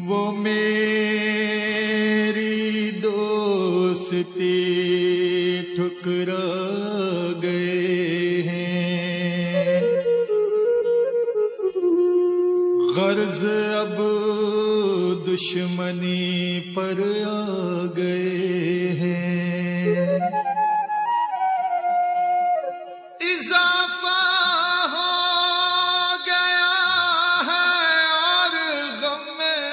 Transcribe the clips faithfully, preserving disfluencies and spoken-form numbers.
वो मेरी दोस्ती ठुकरा गए हैं, गर्ज अब दुश्मनी पर आ गए हैं। इजाफा हो गया है और गम में,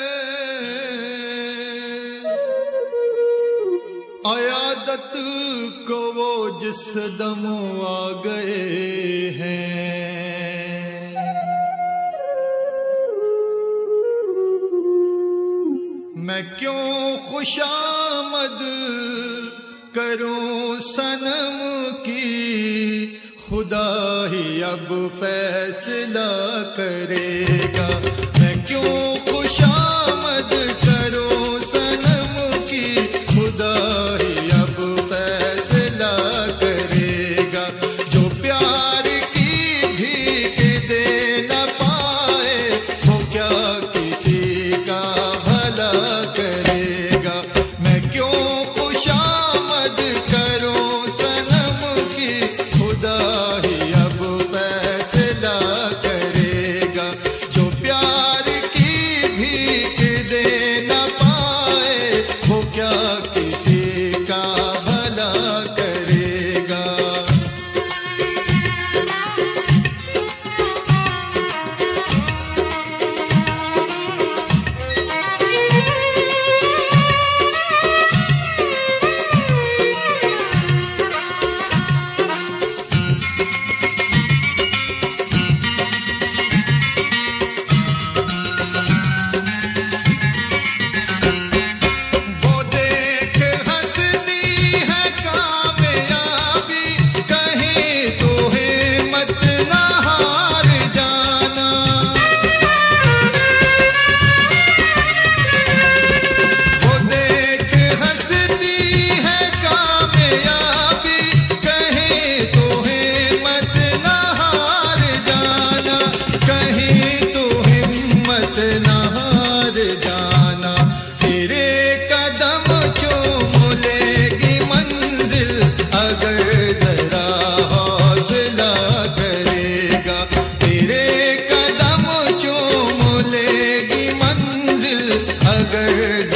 अयादत को वो जिस दम आ गए हैं। मैं क्यों खुशामद करूं सनम की, खुदा ही अब फैसला करेगा। मैं क्यों खुशामद करूं सनम की, खुदा ही अब फैसला करेगा। जो प्यार की भीख दे न पाए, वो क्या किसी का भला करेगा। मैं क्यों खुशामद करूं सनम की, खुदा ही अब फैसला करेगा। जो प्यार की भीख दे न पाए, वो क्या किसी का भला करेगा। वो देख हंसती है कामयाबी, कहीं तो हिम्मत न हार जाना। वो देख हंसती है कामयाबी, कहीं तो हिम्मत न हार जाना। कहीं तो हिम्मत न हार जाना। तेरे कदम चूम लेगी मंजिल, अगर जरा हौसला करेगा। तेरे कदम चूम लेगी मंजिल, अगर